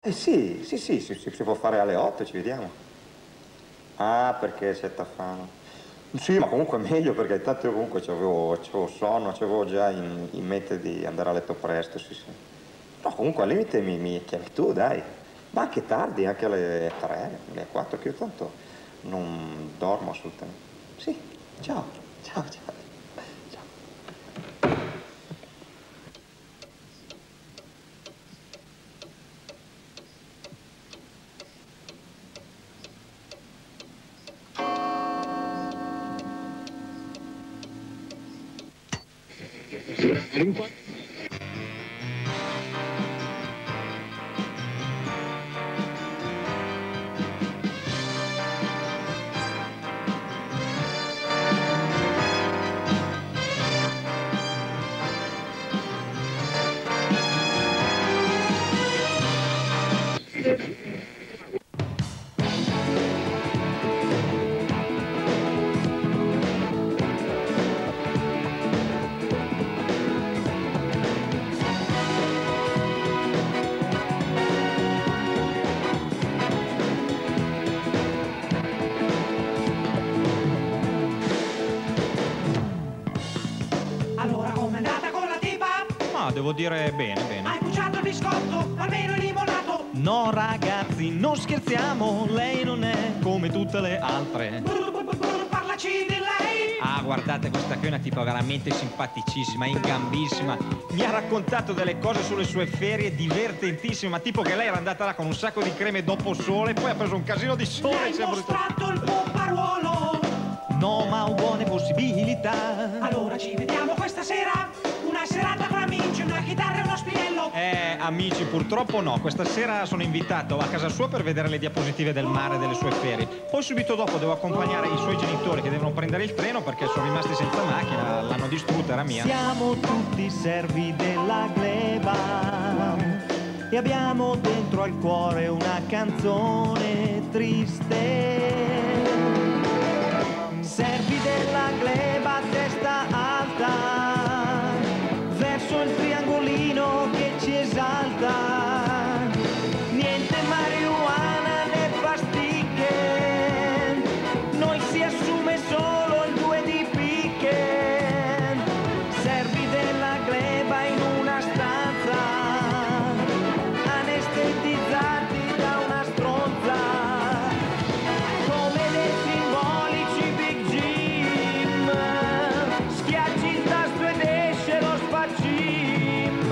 Sì, si può fare alle 8, ci vediamo. Ah, perché sei Tafano. Sì, ma comunque è meglio perché tanto io comunque c'avevo sonno, c'avevo già in mente di andare a letto presto, sì. No, comunque al limite mi chiami tu, dai. Ma anche tardi, anche alle 3, alle 4, che io tanto non dormo assolutamente. Sì, ciao. Allora, com'è andata con la tipa? Ma devo dire bene. Hai bucciato il biscotto, almeno il limonato. No ragazzi, non scherziamo, lei non è come tutte le altre. Parlaci di lei. Ah, guardate, questa qui è una tipa veramente simpaticissima, ingambissima. Mi ha raccontato delle cose sulle sue ferie divertentissime, ma tipo che lei era andata là con un sacco di creme dopo sole, poi ha preso un casino di sole. Hai mostrato il pomparuolo. No, ma ho buone possibilità. Allora ci vediamo questa sera. Una serata con amici, una chitarra e uno spinello. Amici, purtroppo no. Questa sera sono invitato a casa sua per vedere le diapositive del mare delle sue ferie. Poi subito dopo devo accompagnare i suoi genitori che devono prendere il treno perché sono rimasti senza macchina, l'hanno distrutta, era mia. Siamo tutti servi della gleba e abbiamo dentro al cuore una canzone triste. Servi della gleba, testa alta, verso il triangolino che ci esalta. Niente marijuana né pasticche, noi si assume solo il 2 di picche. Servi della gleba in una stanza, anestetizzati da una stronza. Come dei simbolici Big Jim, schiacci il tasto ed esce lo spacim.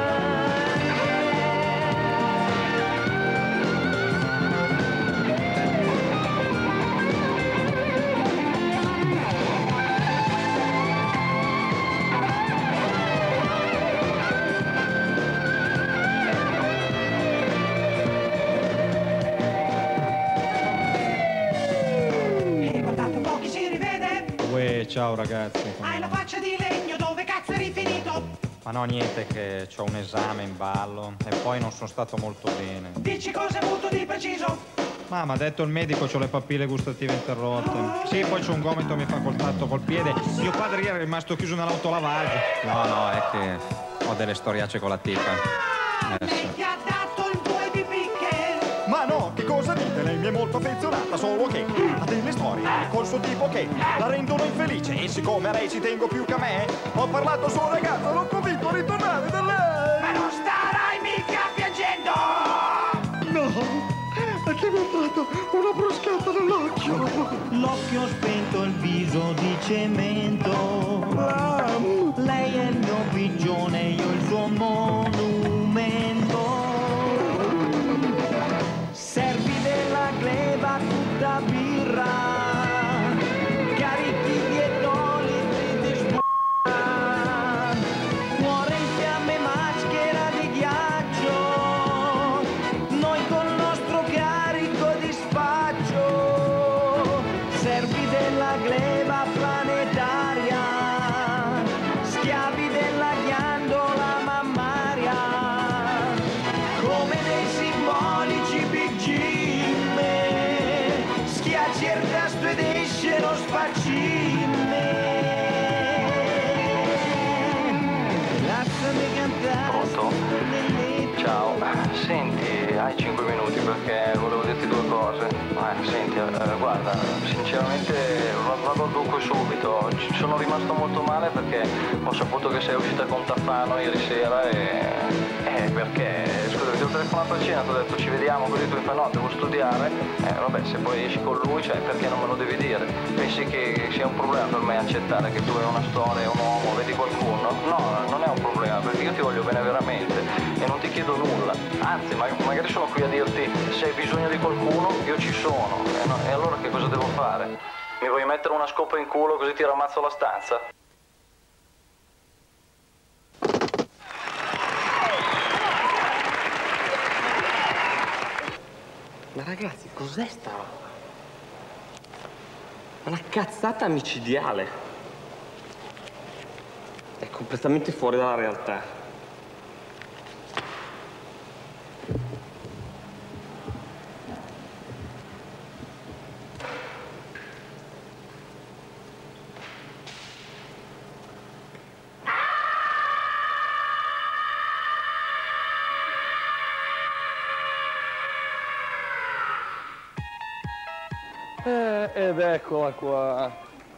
E guardate un po' chi si rivede. Uè, ciao ragazzi. Hai la faccia di legno, dove cazzo eri finito? Ma no, niente, che ho un esame in ballo e poi non sono stato molto bene. Dici cosa hai avuto di preciso? Ma mi ha detto il medico, ho le papille gustative interrotte. Sì, poi c'è un gomito, mi fa contatto col piede. Mio padre ieri è rimasto chiuso nell'autolavaggio. No, è che ho delle storiacce con la tipa. Lei ti ha dato il 2 di picche. Ma no, che cosa dite? Lei mi è molto affezionata, solo che ha delle storie col suo tipo che la rendono infelice. E siccome a lei ci tengo più che a me, ho parlato sul ragazzo, l'ho convinto a ritornare da lei. Ma non starai mica piangendo. No, perché mi ha dato una bruscata nell'occhio. L'occhio spento, il viso di cemento. Lei è il mio pigione, io il suo monumento. Servi della gleba tutta birra, carichi di etoliti di sbuca. Cuore in fiamme, maschera di ghiaccio, noi col nostro carico di spaccio. Servi della gleba planetaria, schiavi della ghiandola mammaria. Hai 5 minuti perché volevo dirti due cose. Senti, guarda, sinceramente vado al dunque subito. Sono rimasto molto male perché ho saputo che sei uscita con Tafano ieri sera e perché, scusa, ti ho telefonato a cena, ti ho detto ci vediamo, così tu mi fai no, devo studiare. Vabbè, se poi esci con lui, cioè perché non me lo devi dire? Pensi che sia un problema per me accettare che tu hai una storia, un uomo, vedi qualcuno? No, non è un problema, perché io ti voglio bene veramente e non ti chiedo nulla. Anzi, magari sono qui a dirti se hai bisogno di qualcuno, io ci sono. E allora che cosa devo fare? Mi vuoi mettere una scopa in culo così ti ramazzo la stanza? Ma ragazzi, cos'è sta roba? Una cazzata micidiale. È completamente fuori dalla realtà. Ed eccola qua,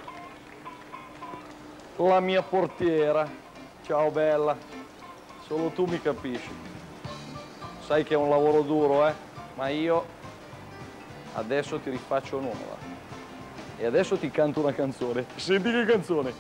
la mia portiera. Ciao bella, solo tu mi capisci. Sai che è un lavoro duro, ma io adesso ti rifaccio nuova. E adesso ti canto una canzone. Senti che canzone?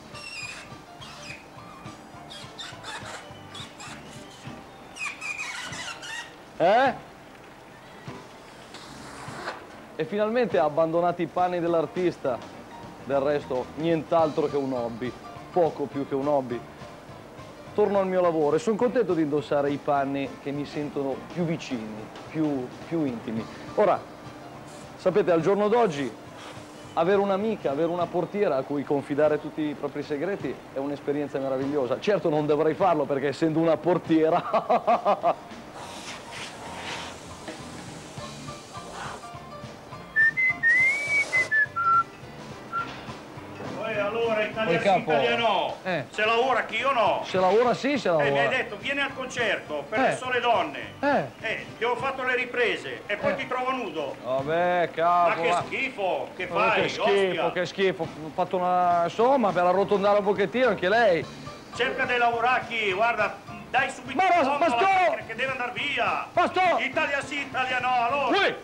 E finalmente ha abbandonato i panni dell'artista, del resto nient'altro che un hobby, poco più che un hobby. Torno al mio lavoro e sono contento di indossare i panni che mi sentono più vicini, più intimi. Ora, sapete, al giorno d'oggi avere un'amica, avere una portiera a cui confidare tutti i propri segreti è un'esperienza meravigliosa. Certo non dovrei farlo perché essendo una portiera... Italiano, se lavora chi o no? Se lavora sì, se lavora. Mi hai detto vieni al concerto per le sole donne. Ti ho fatto le riprese e poi ti trovo nudo. Vabbè, cavolo. Ma che schifo, che fai? Che schifo, che schifo. Ho fatto una... insomma, per arrotondare un pochettino anche lei. Cerca di lavorare chi, guarda, dai subito alla macchina che deve andare via. Basta! Italia sì, Italia no, allora. Ui.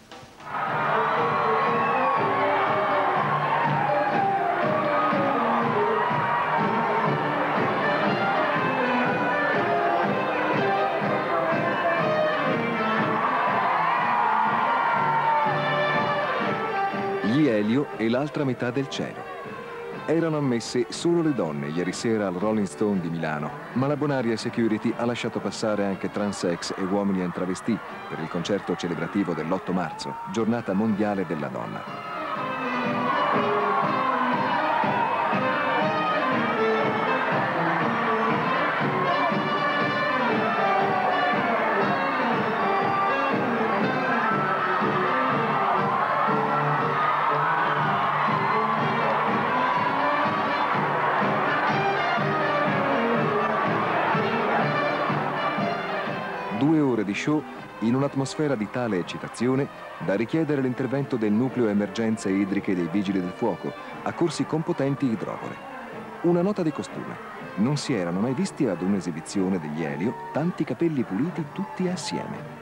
Gli Elio e l'altra metà del cielo. Erano ammesse solo le donne ieri sera al Rolling Stone di Milano, ma la Bonaria Security ha lasciato passare anche transex e uomini en travestì per il concerto celebrativo dell'8 marzo, giornata mondiale della donna. 2 ore di show in un'atmosfera di tale eccitazione da richiedere l'intervento del nucleo emergenze idriche dei Vigili del Fuoco, accorsi con potenti idrovore. Una nota di costume. Non si erano mai visti ad un'esibizione degli Elio tanti capelli puliti tutti assieme.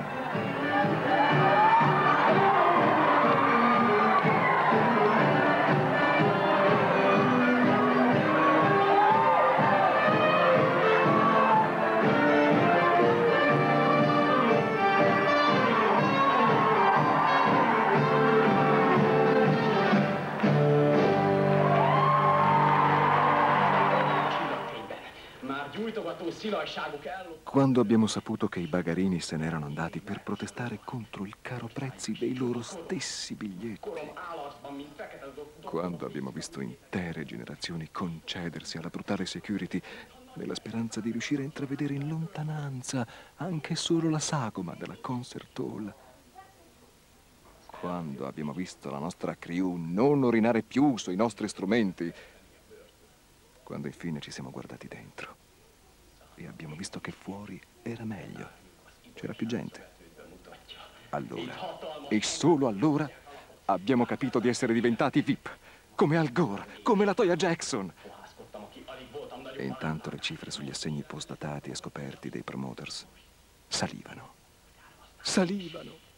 Quando abbiamo saputo che i bagarini se n'erano andati per protestare contro il caro prezzi dei loro stessi biglietti, quando abbiamo visto intere generazioni concedersi alla brutale security nella speranza di riuscire a intravedere in lontananza anche solo la sagoma della concert hall, quando abbiamo visto la nostra crew non urinare più sui nostri strumenti, quando infine ci siamo guardati dentro e abbiamo visto che fuori era meglio, c'era più gente, Allora, e solo allora, abbiamo capito di essere diventati VIP, come Al Gore, come la Toya Jackson. E intanto le cifre sugli assegni postdatati e scoperti dei promoters salivano. Salivano.